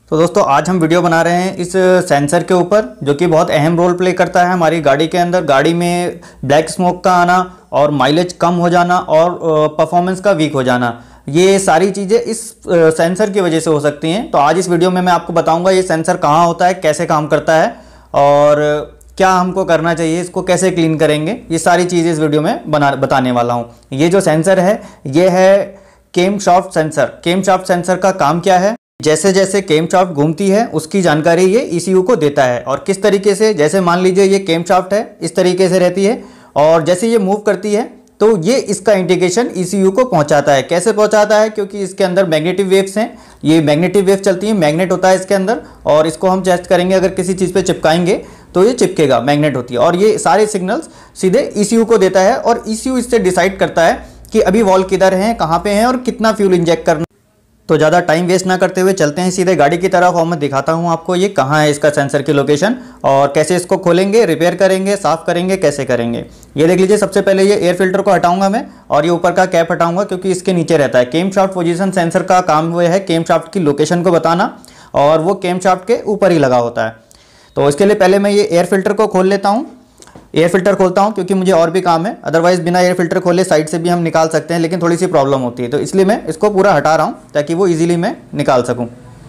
तो दोस्तों आज हम वीडियो बना रहे हैं इस सेंसर के ऊपर, जो कि बहुत अहम रोल प्ले करता है हमारी गाड़ी के अंदर। गाड़ी में ब्लैक स्मोक का आना और माइलेज कम हो जाना और परफॉर्मेंस का वीक हो जाना, ये सारी चीज़ें इस सेंसर की वजह से हो सकती हैं। तो आज इस वीडियो में मैं आपको बताऊंगा ये सेंसर कहाँ होता है, कैसे काम करता है और क्या हमको करना चाहिए, इसको कैसे क्लीन करेंगे, ये सारी चीज़ें इस वीडियो में बताने वाला हूँ। ये जो सेंसर है ये है कैमशाफ्ट सेंसर। कैमशाफ्ट सेंसर का काम क्या है, जैसे जैसे कैमशाफ्ट घूमती है उसकी जानकारी ये ECU को देता है। और किस तरीके से, जैसे मान लीजिए ये कैमशाफ्ट है, इस तरीके से रहती है और जैसे ये मूव करती है तो ये इसका इंडिकेशन ECU को पहुंचाता है। कैसे पहुंचाता है, क्योंकि इसके अंदर मैग्नेटिक वेव्स हैं, ये मैग्नेटिक वेव चलती है, मैग्नेट होता है इसके अंदर, और इसको हम टेस्ट करेंगे, अगर किसी चीज़ पे चिपकाएंगे तो ये चिपकेगा, मैग्नेट होती है। और ये सारे सिग्नल्स सीधे ECU को देता है और ECU इससे डिसाइड करता है कि अभी वॉल किधर है, कहाँ पे है और कितना फ्यूल इंजेक्ट करना। तो ज़्यादा टाइम वेस्ट ना करते हुए चलते हैं सीधे गाड़ी की तरफ और मैं दिखाता हूँ आपको ये कहाँ है इसका सेंसर की लोकेशन और कैसे इसको खोलेंगे, रिपेयर करेंगे, साफ़ करेंगे, कैसे करेंगे। ये देख लीजिए, सबसे पहले ये एयर फिल्टर को हटाऊंगा मैं और ये ऊपर का कैप हटाऊंगा क्योंकि इसके नीचे रहता है। कैमशाफ्ट पोजीशन सेंसर का काम वो है कैमशाफ्ट की लोकेशन को बताना, और वो कैमशाफ्ट के ऊपर ही लगा होता है। तो इसके लिए पहले मैं ये एयर फिल्टर को खोल लेता हूँ। एयर फिल्टर खोलता हूँ क्योंकि मुझे और भी काम है, अदरवाइज़ बिना एयर फिल्टर खोले साइड से भी हम निकाल सकते हैं, लेकिन थोड़ी सी प्रॉब्लम होती है, तो इसलिए मैं इसको पूरा हटा रहा हूँ ताकि वो इजीली मैं निकाल सकूँ।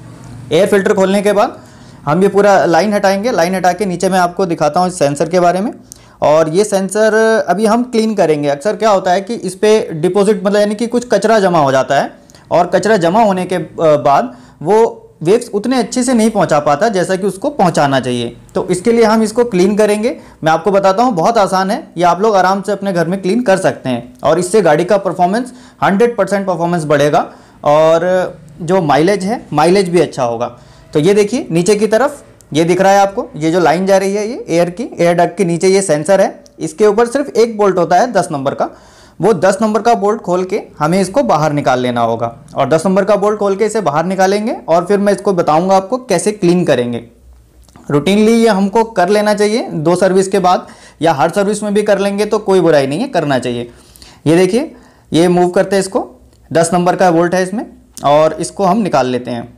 एयर फिल्टर खोलने के बाद हम ये पूरा लाइन हटाएंगे। लाइन हटा के नीचे मैं आपको दिखाता हूँ इस सेंसर के बारे में। और ये सेंसर अभी हम क्लीन करेंगे। अक्सर क्या होता है कि इस पर डिपॉजिट, मतलब यानी कि कुछ कचरा जमा हो जाता है और कचरा जमा होने के बाद वो वेव्स उतने अच्छे से नहीं पहुंचा पाता जैसा कि उसको पहुंचाना चाहिए। तो इसके लिए हम इसको क्लीन करेंगे। मैं आपको बताता हूं, बहुत आसान है, ये आप लोग आराम से अपने घर में क्लीन कर सकते हैं और इससे गाड़ी का परफॉर्मेंस 100% परफॉर्मेंस बढ़ेगा और जो माइलेज है, माइलेज भी अच्छा होगा। तो ये देखिए नीचे की तरफ ये दिख रहा है आपको, ये जो लाइन जा रही है ये एयर डक्ट के नीचे ये सेंसर है। इसके ऊपर सिर्फ एक बोल्ट होता है 10 नंबर का, वो 10 नंबर का बोल्ट खोल के हमें इसको बाहर निकाल लेना होगा और 10 नंबर का बोल्ट खोल के इसे बाहर निकालेंगे और फिर मैं इसको बताऊंगा आपको कैसे क्लीन करेंगे। रूटीनली ये हमको कर लेना चाहिए 2 सर्विस के बाद, या हर सर्विस में भी कर लेंगे तो कोई बुराई नहीं है, करना चाहिए। ये देखिए, ये मूव करते हैं इसको, 10 नंबर का बोल्ट है इसमें और इसको हम निकाल लेते हैं।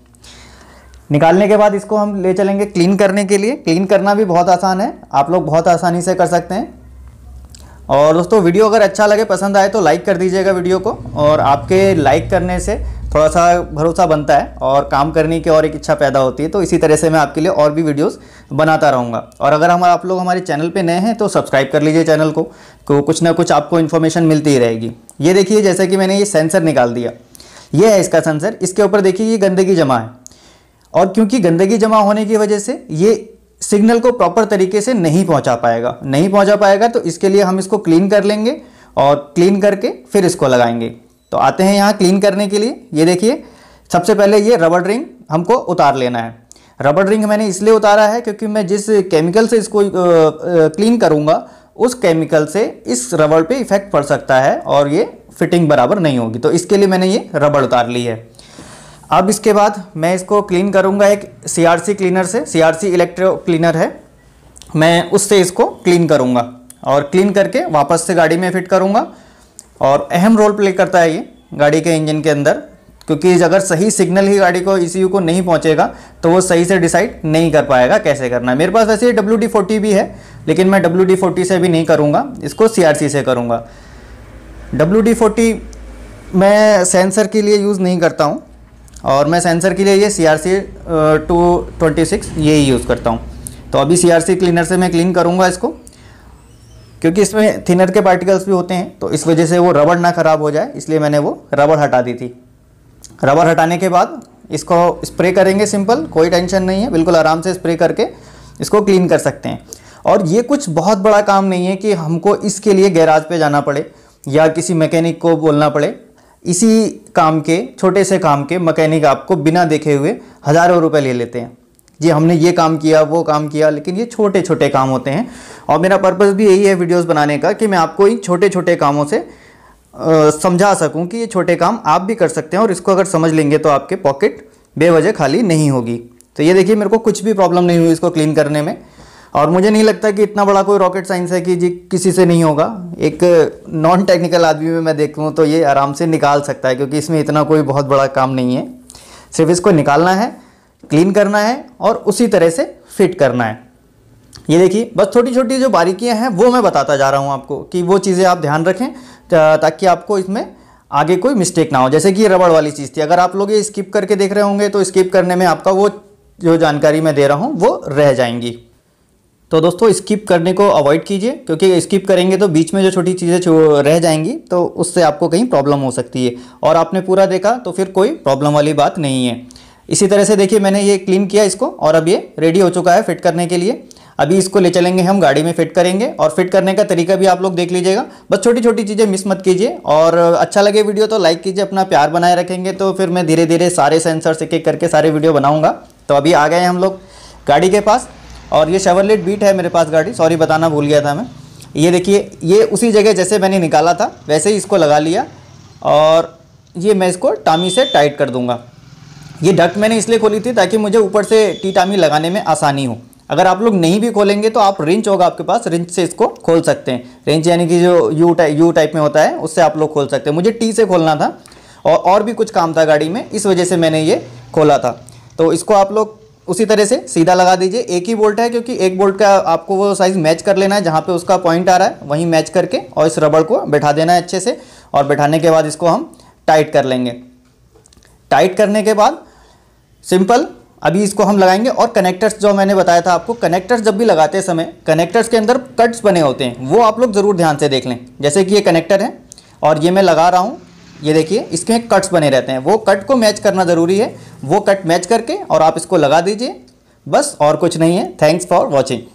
निकालने के बाद इसको हम ले चलेंगे क्लीन करने के लिए। क्लीन करना भी बहुत आसान है, आप लोग बहुत आसानी से कर सकते हैं। और दोस्तों वीडियो अगर अच्छा लगे, पसंद आए तो लाइक कर दीजिएगा वीडियो को, और आपके लाइक करने से थोड़ा सा भरोसा बनता है और काम करने की और एक इच्छा पैदा होती है। तो इसी तरह से मैं आपके लिए और भी वीडियोस बनाता रहूँगा। और अगर आप लोग हमारे चैनल पे नए हैं तो सब्सक्राइब कर लीजिए चैनल को कुछ ना कुछ आपको इन्फॉर्मेशन मिलती ही रहेगी। ये देखिए, जैसे कि मैंने ये सेंसर निकाल दिया, ये है इसका सेंसर। इसके ऊपर देखिए ये गंदगी जमा है और क्योंकि गंदगी जमा होने की वजह से ये सिग्नल को प्रॉपर तरीके से नहीं पहुंचा पाएगा। तो इसके लिए हम इसको क्लीन कर लेंगे और क्लीन करके फिर इसको लगाएंगे। तो आते हैं यहाँ क्लीन करने के लिए। ये देखिए, सबसे पहले ये रबर रिंग हमको उतार लेना है। रबर रिंग मैंने इसलिए उतारा है क्योंकि मैं जिस केमिकल से इसको क्लीन करूँगा उस केमिकल से इस रबर पे इफेक्ट पड़ सकता है और ये फिटिंग बराबर नहीं होगी, तो इसके लिए मैंने ये रबर उतार ली है। अब इसके बाद मैं इसको क्लीन करूंगा एक CRC क्लीनर से। CRC इलेक्ट्रो क्लीनर है, मैं उससे इसको क्लीन करूंगा और क्लीन करके वापस से गाड़ी में फिट करूंगा। और अहम रोल प्ले करता है ये गाड़ी के इंजन के अंदर, क्योंकि अगर सही सिग्नल ही गाड़ी को ECU को नहीं पहुंचेगा तो वो सही से डिसाइड नहीं कर पाएगा कैसे करना है। मेरे पास वैसे WD-40 भी है, लेकिन मैं WD-40 से भी नहीं करूँगा, इसको CRC से करूँगा। WD-40 मैं सेंसर के लिए यूज़ नहीं करता हूँ और मैं सेंसर के लिए ये CRC 226 ये ही यूज़ करता हूँ। तो अभी CRC क्लीनर से मैं क्लीन करूँगा इसको, क्योंकि इसमें थिनर के पार्टिकल्स भी होते हैं, तो इस वजह से वो रबड़ ना ख़राब हो जाए, इसलिए मैंने वो रबड़ हटा दी थी। रबड़ हटाने के बाद इसको स्प्रे करेंगे, सिंपल, कोई टेंशन नहीं है, बिल्कुल आराम से स्प्रे करके इसको क्लीन कर सकते हैं। और ये कुछ बहुत बड़ा काम नहीं है कि हमको इसके लिए गैराज पे जाना पड़े या किसी मैकेनिक को बोलना पड़े। इसी काम के, छोटे से काम के मैकेनिक आपको बिना देखे हुए हज़ारों रुपए ले लेते हैं जी, हमने ये काम किया, वो काम किया, लेकिन ये छोटे छोटे काम होते हैं। और मेरा पर्पस भी यही है वीडियोस बनाने का कि मैं आपको इन छोटे छोटे कामों से समझा सकूं कि ये छोटे काम आप भी कर सकते हैं और इसको अगर समझ लेंगे तो आपके पॉकेट बेवजह खाली नहीं होगी। तो ये देखिए, मेरे को कुछ भी प्रॉब्लम नहीं हुई इसको क्लीन करने में, और मुझे नहीं लगता कि इतना बड़ा कोई रॉकेट साइंस है कि जी किसी से नहीं होगा। एक नॉन टेक्निकल आदमी में मैं देखूँ तो ये आराम से निकाल सकता है, क्योंकि इसमें इतना कोई बहुत बड़ा काम नहीं है। सिर्फ इसको निकालना है, क्लीन करना है और उसी तरह से फिट करना है। ये देखिए, बस छोटी छोटी जो बारीकियां हैं वो मैं बताता जा रहा हूँ आपको, कि वो चीज़ें आप ध्यान रखें ताकि आपको इसमें आगे कोई मिस्टेक ना हो। जैसे कि ये रबड़ वाली चीज़ थी, अगर आप लोग ये स्किप करके देख रहे होंगे तो स्किप करने में आपका वो जो जानकारी मैं दे रहा हूँ वो रह जाएंगी। तो दोस्तों स्किप करने को अवॉइड कीजिए, क्योंकि स्किप करेंगे तो बीच में जो छोटी चीज़ें रह जाएंगी तो उससे आपको कहीं प्रॉब्लम हो सकती है। और आपने पूरा देखा तो फिर कोई प्रॉब्लम वाली बात नहीं है। इसी तरह से देखिए, मैंने ये क्लीन किया इसको और अब ये रेडी हो चुका है फिट करने के लिए। अभी इसको ले चलेंगे हम गाड़ी में फिट करेंगे, और फिट करने का तरीका भी आप लोग देख लीजिएगा। बस छोटी छोटी चीज़ें मिस मत कीजिए, और अच्छा लगे वीडियो तो लाइक कीजिए। अपना प्यार बनाए रखेंगे तो फिर मैं धीरे धीरे सारे सेंसर्स एक एक करके सारे वीडियो बनाऊंगा। तो अभी आ गए हैं हम लोग गाड़ी के पास, और ये शेवरलेट बीट है मेरे पास गाड़ी, सॉरी बताना भूल गया था मैं। ये देखिए, ये उसी जगह जैसे मैंने निकाला था वैसे ही इसको लगा लिया, और ये मैं इसको टामी से टाइट कर दूंगा। ये डक्ट मैंने इसलिए खोली थी ताकि मुझे ऊपर से टी टामी लगाने में आसानी हो। अगर आप लोग नहीं भी खोलेंगे तो आप रिंच होगा आपके पास, रिंच से इसको खोल सकते हैं। रिंच यानी कि जो यू टाइप में होता है, उससे आप लोग खोल सकते हैं। मुझे टी से खोलना था और भी कुछ काम था गाड़ी में, इस वजह से मैंने ये खोला था। तो इसको आप लोग उसी तरह से सीधा लगा दीजिए। एक ही बोल्ट है, क्योंकि एक बोल्ट का आपको वो साइज़ मैच कर लेना है, जहाँ पे उसका पॉइंट आ रहा है वहीं मैच करके, और इस रबड़ को बैठा देना है अच्छे से। और बैठाने के बाद इसको हम टाइट कर लेंगे। टाइट करने के बाद सिंपल अभी इसको हम लगाएंगे। और कनेक्टर्स जो मैंने बताया था आपको, कनेक्टर्स जब भी लगाते समय कनेक्टर्स के अंदर कट्स बने होते हैं, वो आप लोग ज़रूर ध्यान से देख लें। जैसे कि ये कनेक्टर है और ये मैं लगा रहा हूँ, ये देखिए इसमें कट्स बने रहते हैं, वो कट को मैच करना ज़रूरी है। वो कट मैच करके और आप इसको लगा दीजिए, बस और कुछ नहीं है। Thanks for watching.